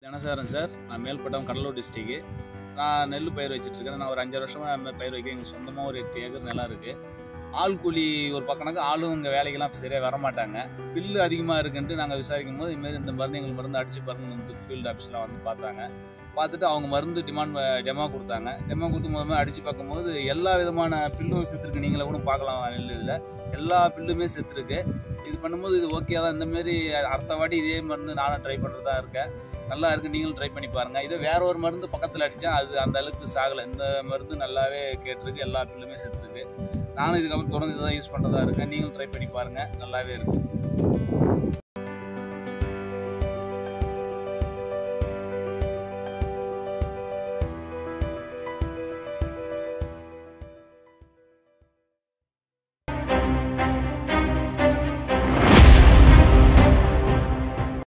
Dhanasekaran sir, நான் மேல்பட்டம் Cuddalore district. நான் நெல் பயிர் வச்சிட்டு இருக்கேன். நான் ஒரு 5 வருஷமா பயிர் வைக்கிறேன். எங்களுக்கு சொந்தமா ஒரு 8 ஏக்கர் நிலம் இருக்கு. ஆள் கூலி ஒரு பக்கம்னாக்க ஆளும் இங்கே வேலைக்கெல்லாம் சரியாக வர மாட்டாங்க. பில்லு அதிகமாக இருக்குன்ட்டு நாங்கள் விசாரிக்கும் போது இதுமாரி இந்த மருந்து எங்களுக்கு மருந்து அடிச்சு பாருங்கன்னு ஃபீல்டு ஆஃபீஸில் வந்து பார்த்தாங்க. பார்த்துட்டு அவங்க மருந்து டெமோ கொடுத்தாங்க. டெமோ கொடுத்து முதல்ல அடித்து பார்க்கும்போது எல்லா விதமான பில்லும் செத்துருக்கு. நீங்களே கூட பார்க்கலாம் நெல் இதில் எல்லா பில்லுமே செத்துருக்கு. இது பண்ணும்போது இது ஓகே தான். இந்தமாரி அடுத்த வாட்டி இதே மருந்து நானும் ட்ரை பண்ணுறதா இருக்கேன். நல்லா இருக்குது, நீங்களும் ட்ரை பண்ணி பாருங்கள். இதே வேற ஒரு மருந்து பக்கத்தில் அடித்தேன், அது அந்த அளவுக்கு சாகலை. இந்த மருந்து நல்லாவே கேட்டிருக்கு, எல்லா பில்லுமே செத்துருக்கு. நானும் இதுக்கப்புறம் தொடர்ந்து இதை தான் யூஸ் பண்ணுறதா இருக்கேன். நீங்களும் ட்ரை பண்ணி பாருங்கள், நல்லாவே இருக்குது.